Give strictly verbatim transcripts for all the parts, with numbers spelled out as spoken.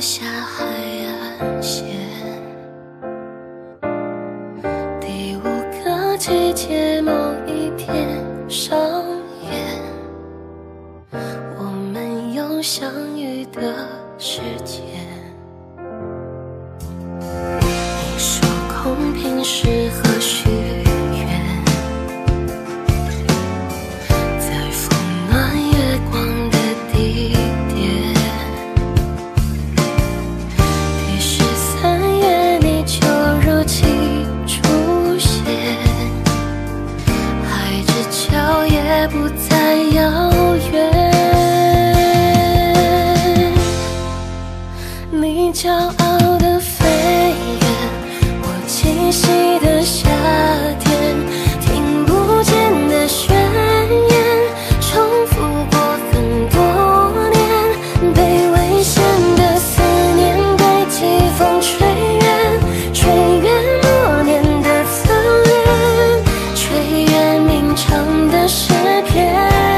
下海岸线。第五个季节某一天上演，我们有相遇的时间。你说空瓶适合许愿，在风暖月光的地点。第十三月你就如期出现，海之角也不再遥远。你骄傲的飞远，我栖息的夏天，听不见的宣言，重复过很多年，被危险的思念被季风吹远，吹远多年的侧脸，吹远鸣唱的诗篇。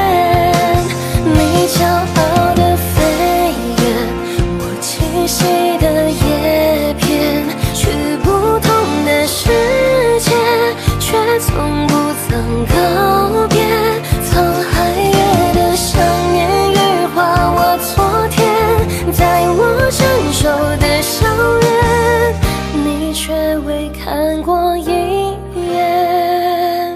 你骄傲的飞远，我栖息的叶片，去不同的世界，却从不曾告别。沧海月的想念羽化我昨天，在我成熟的校园，你却未看过一眼。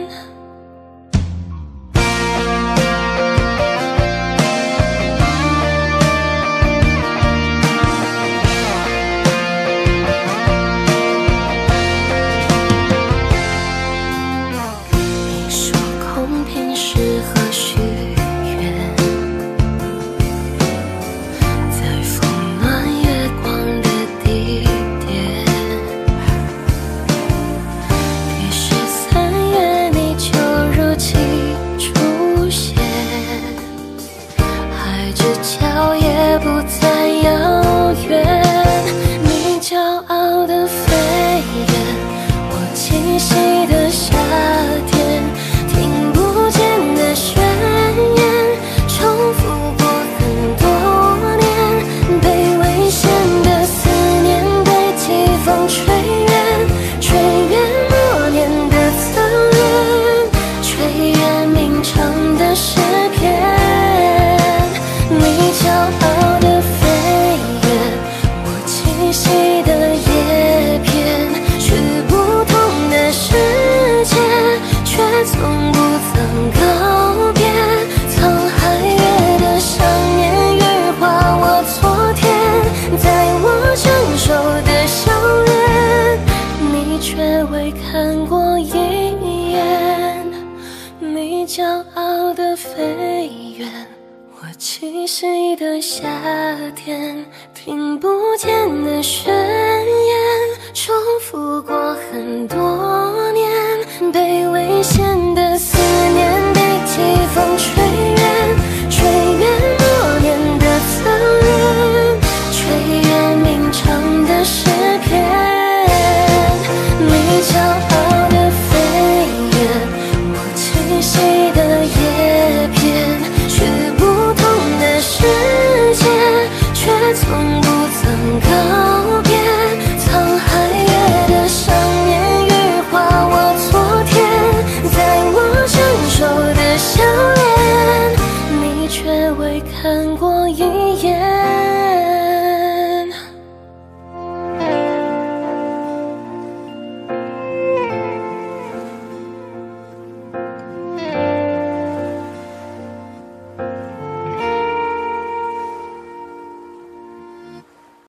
你说空瓶适合许愿，在风暖月光的地点。第十三月你就如期出现，海之角也不再遥远。你骄傲的飞远，我栖息的夏天，听不见的宣言，重复过很多年，被危险的思念被季风吹远，吹远多年的侧脸，吹远鸣唱的诗篇。你骄傲的飞远，我栖息的叶片，去不同的世界，却从不曾告别。沧海月的想念羽化我昨天，在我成熟的校园，你却未看过一眼。你骄傲的飞远，我栖息的夏天，听不见的宣言，重复过很多年，被危险的思念被季风吹